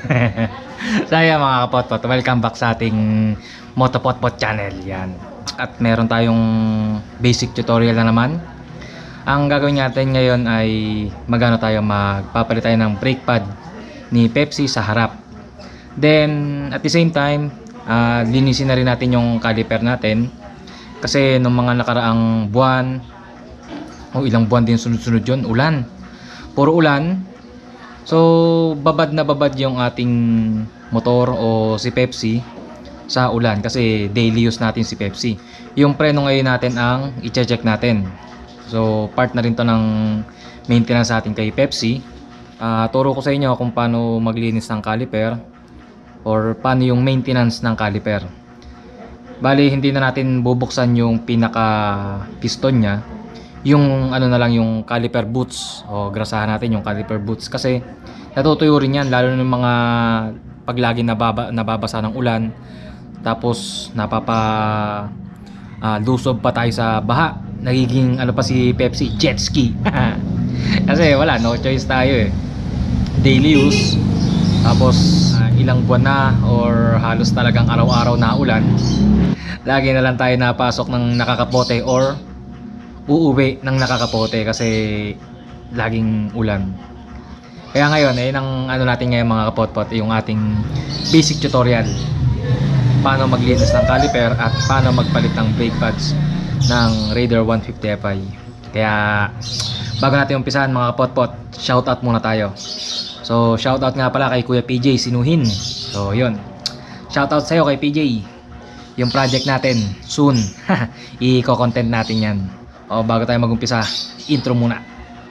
Saya mga kapotpot, welcome back sa ating Motopotpot channel. Yan. At meron tayong basic tutorial na naman. Ang gagawin natin ngayon ay magpapalit tayo ng brake pad ni Pepsi sa harap. Then at the same time, linisin na rin natin yung caliper natin. Kasi nung mga nakaraang buwan, o ilang buwan din sunod-sunod yun, ulan. Puro ulan. So babad na babad yung ating motor o si Pepsi sa ulan kasi daily use natin si Pepsi. Yung preno ngayon natin ang i-check natin. So part na rin to ng maintenance natin kay Pepsi. Turo ko sa inyo kung paano maglinis ng caliper or paano yung maintenance ng caliper. Bali hindi na natin bubuksan yung pinaka piston nya. Yung ano na lang yung caliper boots o grasahan natin yung caliper boots kasi natutuyo rin yan lalo ng mga paglagi nababasa ng ulan tapos lusob pa tayo sa baha, nagiging ano pa si Pepsi, jet ski. Kasi wala, no choice tayo daily use tapos ilang buwan na or halos talagang araw-araw na ulan, lagi na lang tayo napasok ng nakakapote or uuwi ng nakakapote kasi laging ulan. Kaya ngayon ang ano natin ngayon mga kapotpot, yung ating basic tutorial paano maglinis ng caliper at paano magpalit ng brake pads ng Raider 150 Fi. Kaya bago natin umpisahan mga kapotpot, shoutout muna tayo. So shoutout nga pala kay Kuya PJ Sinuhin. So yun, shoutout sa'yo kay PJ. Yung project natin soon i-content natin yan. O bago tayo mag-umpisa, intro muna.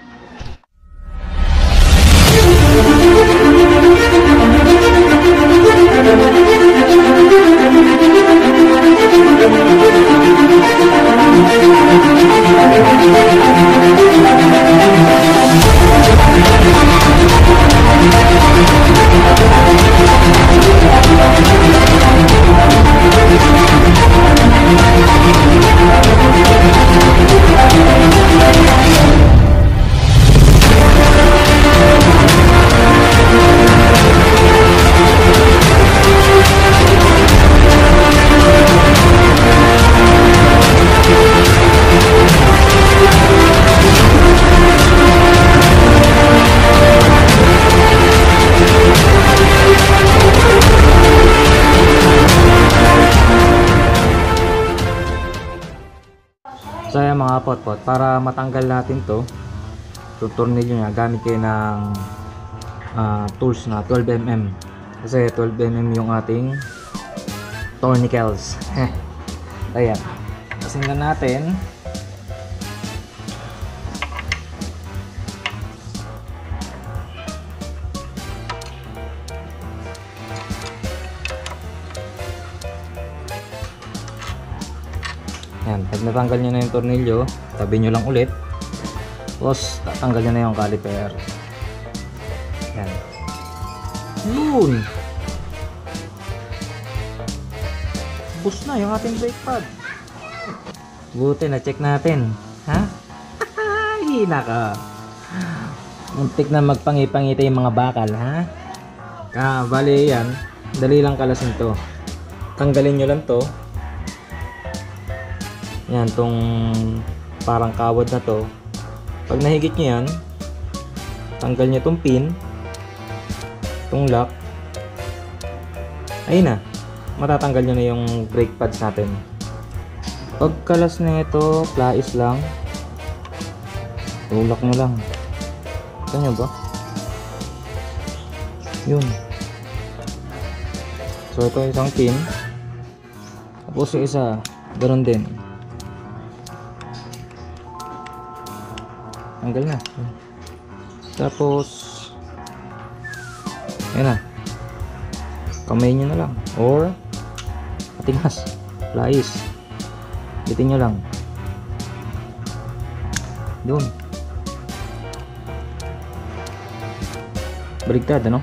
So ayan mga potpot, para matanggal natin to, tutornilyo niya, gamit kayo ng tools na 12mm kasi 12mm yung ating tournicles. Ayan, kasinggan natin. Yan, pag natanggal nyo na yung tornilyo, tabi nyo lang ulit. Tapos tatanggal nyo na yung caliper. Yan. Yun! Bus na yung ating brake pad. Buti na check natin. Ha? Ay, naka. Muntik na magpangipangita yung mga bakal, ha? Bali yan. Dali lang kalasin to. Tanggalin nyo lang to. Yan, tong parang kawad na to. Pag nahigit nyo yan, tanggal nyo tong pin, tong lock. Ayun na, matatanggal nyo na yung brake pads natin. Pagkalas na ito, plais lang. Tulak nyo lang. Ito nyo ba? Yun. So ito isang pin. Tapos yung isa, ganoon din. Tanggal na. Tapos ayan na, kamay nyo na lang or matigas, plais, bitin nyo lang doon. Baligtad ano?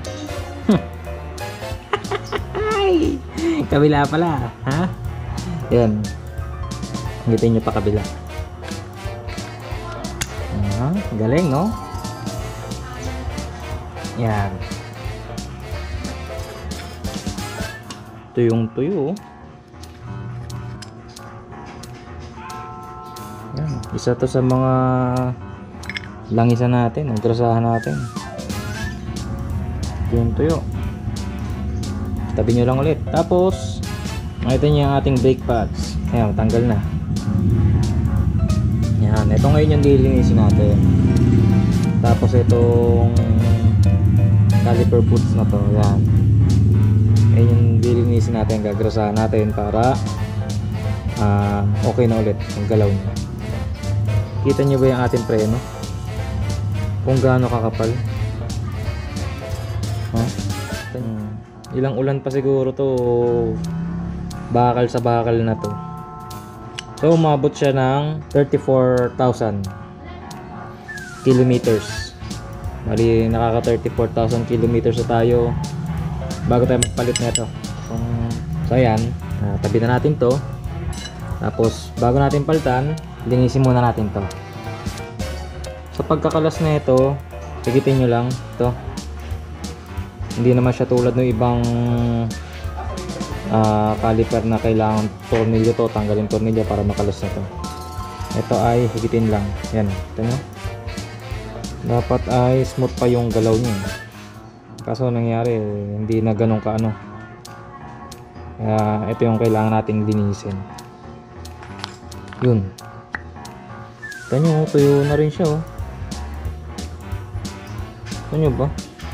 Ay, kabila pala, ha? Yan, bitin nyo pa kabila. Galing, no? Yan. Tuyong tuyo. Yan. Isa to sa mga langisan natin, ang grasahan natin. Tuyong tuyo. Tabi nyo lang ulit. Tapos makita nyo yung ating brake pads. Ayan, tanggal na. Yan, ito ngayon yung lilinisin natin. Tapos itong caliper boots na to, yan. Ayan yung lilinisin natin, gagrasahan natin para okay na ulit yung galaw niya. Kita nyo ba yung ating preno? Kung gaano kakapal. Ilang ulan pa siguro to, bakal sa bakal na to. So umabot siya ng 34,000 kilometers. Mali, nakaka 34,000 kilometers na tayo bago tayo magpalit nito. So ayan, tabi na natin to. Tapos bago natin palitan, linisin muna natin to. Sa pagkakalas na ito, pigitin nyo lang to. Hindi naman siya tulad ng ibang caliper na kailangan tornilyo to, tanggalin tornilyo para makalas na to. Ito ay higitin lang. Yan, ito nyo. Dapat ay smooth pa yung galaw nyo. Kaso nangyari, hindi na ganun ka ano. Kaya ito yung kailangan nating linisin. Yun. Ito nyo, tuyo na rin siya oh. Ito nyo ba?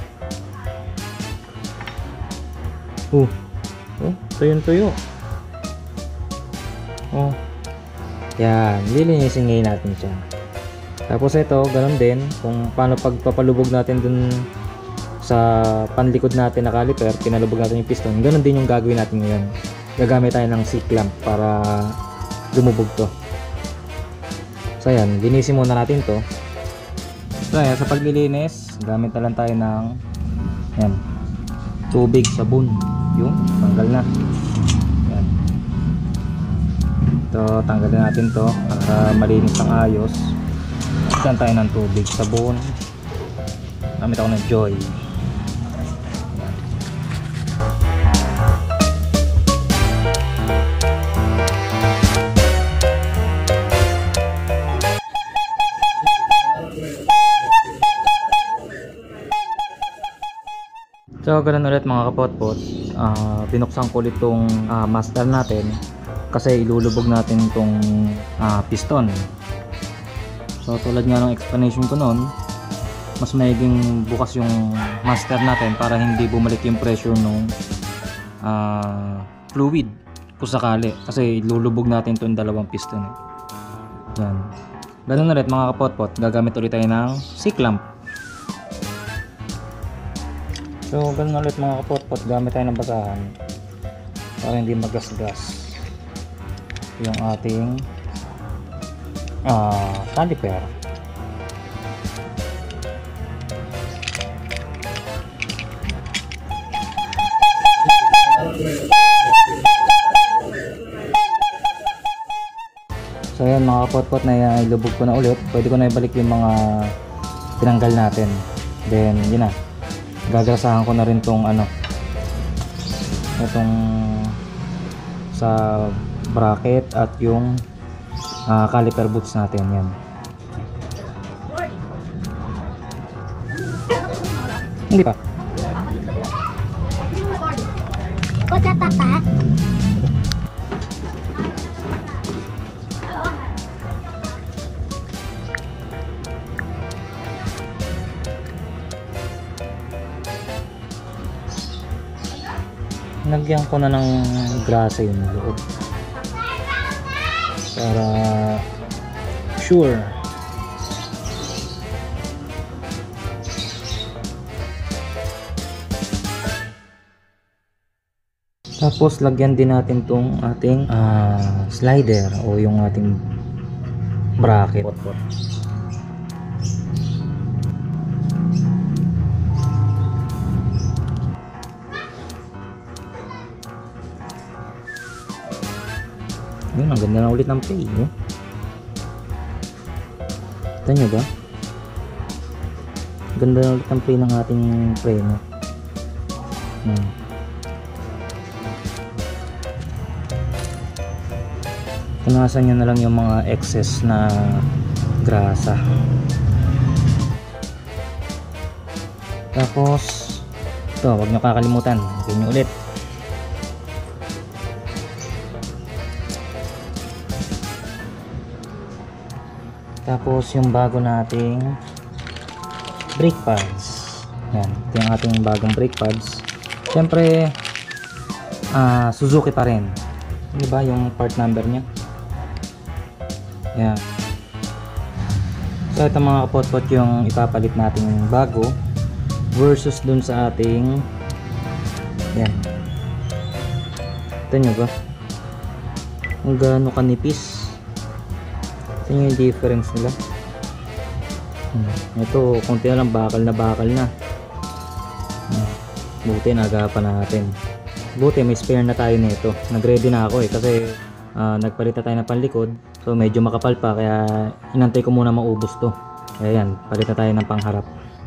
Oh, tuyo. Oh. Yan, lilinisin ngayon natin siya. Tapos ito, ganun din kung paano pagpapalubog natin dun sa panlikod natin na caliper, pinalubog natin yung piston. Ganun din yung gagawin natin ngayon. Gagamit tayo ng C-clamp para lumubog to. So yan, linisin muna natin to. So yan, sa paglilinis, gamit na lang tayo ng yan, tubig, sabon. Yung tanggal na. Yan. Ito, tanggalin natin to para malinis ng ayos. Saan tayo ng tubig, sabon. Gamit ako ng Joy. So ganun ulit mga kapotpot, binuksan ko ulit itong master natin kasi ilulubog natin itong piston. So tulad nga ng explanation ko noon, mas maiging bukas yung master natin para hindi bumalik yung pressure ng fluid kung sakali, kasi ilulubog natin itong dalawang piston. Yan. Ganun ulit mga kapotpot, gagamit ulit tayo ng C-clamp. So ganun ulit mga kapotpot, gamit tayo ng basahan para hindi magasgas yung ating caliper. So ayan mga kapotpot, na ilubog ko na ulit. Pwede ko na ibalik yung mga tinanggal natin. Then yun na, gagasahan ko na rin tong itong sa bracket at yung caliper boots natin. Yan. Hindi pa. Kota papa. Nagyan ko na ng grasa yung loob para sure. Tapos lagyan din natin tong ating slider o yung ating bracket. Yun, ang ganda na ulit ng play, no? Kita nyo ba? Ganda na ulit ang play ng ating preno. punasan nyo na lang yung mga excess na grasa. Tapos ito, huwag nyo kakalimutan, gawin nyo ulit. Tapos yung bago nating brake pads, yan, ito yung ating bagong brake pads. Siyempre Suzuki pa rin, diba yung part number nya. Yan. So ito mga kapot-pot yung ipapalit natin bago versus dun sa ating, yan, ito nyo ba kung gaano kanipis. Ito nyo yung difference nila. Ito konti na lang, bakal na. Buti nagapan natin, buti may spare na tayo nito. Nag-ready na ako kasi nagpalit na tayo ng panlikod, so medyo makapal pa, kaya inantay ko muna maubos to. Kaya yan, palit na tayo ng pangharap.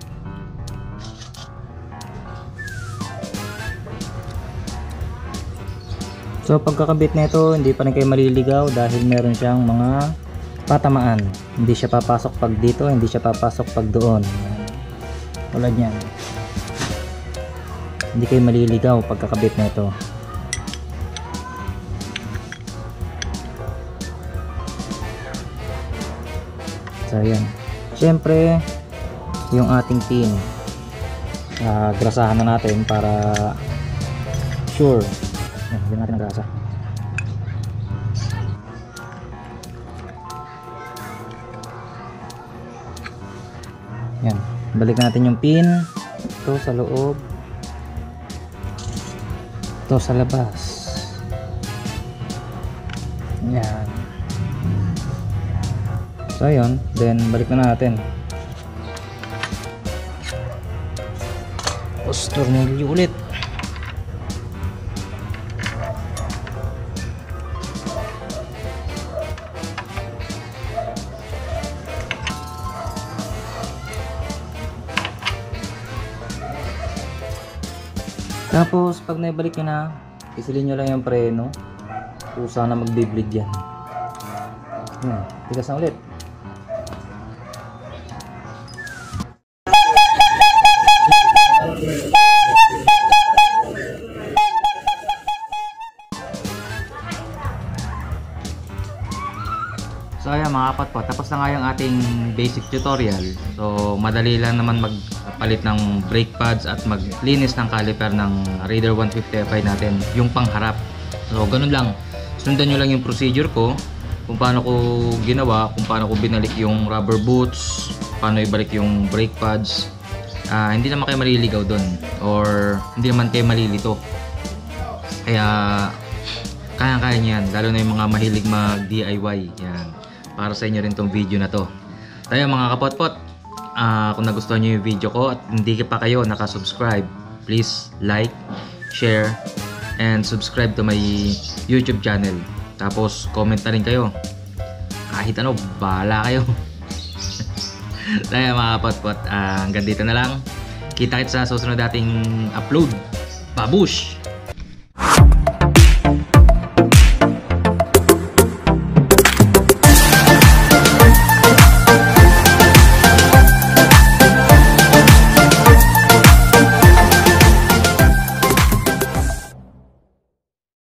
So pagkakabit nito, hindi pa rin kayo maliligaw dahil meron siyang mga patamaan. Hindi siya papasok pag dito, hindi siya papasok pag doon. Tulad yan, hindi kayo maliligaw pagkakabit nito. So yan, syempre yung ating pin, grasahan na natin para sure. Yan natin ang grasa. Yan, balik natin yung pin. Ito sa loob, ito sa labas. Yan. So yun, then balik na natin. Tapos tornilyo ulit. Tapos pag naibalik nyo na, isilin nyo lang yung preno. Kusa na magbiblig yan. Tigas na ulit. So ayan mga kapatpot, tapos na nga yung ating basic tutorial. So madali lang naman magpalit ng brake pads at maglinis ng caliper ng Raider 150 Fi natin, yung pangharap. So ganun lang, sundan nyo lang yung procedure ko, kung paano ko ginawa, kung paano ko binalik yung rubber boots, paano ibalik yung brake pads. Hindi naman kayo maliligaw doon, or hindi naman kayo malilito. Kaya kaya-kaya nyo yan, lalo na yung mga mahilig mag DIY. Yan, para sa inyo rin tong video na to. Tayo mga kapotpot, kung nagustuhan nyo yung video ko at hindi pa kayo nakasubscribe, please like, share, and subscribe to my YouTube channel. Tapos comment na rin kayo, kahit ano, bahala kayo. Tayo mga kapotpot, hanggang dito na lang. Kita-kits sa susunod dating upload. Babush!